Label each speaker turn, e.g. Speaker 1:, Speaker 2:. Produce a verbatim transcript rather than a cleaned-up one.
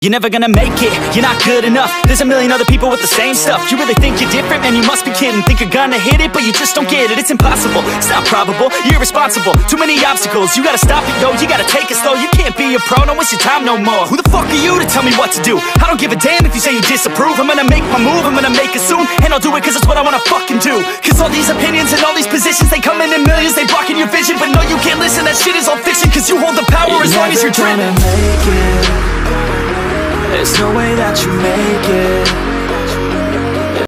Speaker 1: You're never gonna make it, you're not good enough. There's a million other people with the same stuff. You really think you're different? Man, you must be kidding. Think you're gonna hit it, but you just don't get it. It's impossible, it's not probable, you're irresponsible. Too many obstacles, you gotta stop it, yo. You gotta take it slow, you can't be a pro. Don't waste your time no more. Who the fuck are you to tell me what to do? I don't give a damn if you say you disapprove. I'm gonna make my move, I'm gonna make it soon. And I'll do it cause it's what I wanna fucking do. Cause all these opinions and all these positions, they come in in millions, they blocking your vision. But no, you can't listen, that shit is all fiction. Cause you hold the power you're as long as you're driven.
Speaker 2: Make it. There's no way that you make it.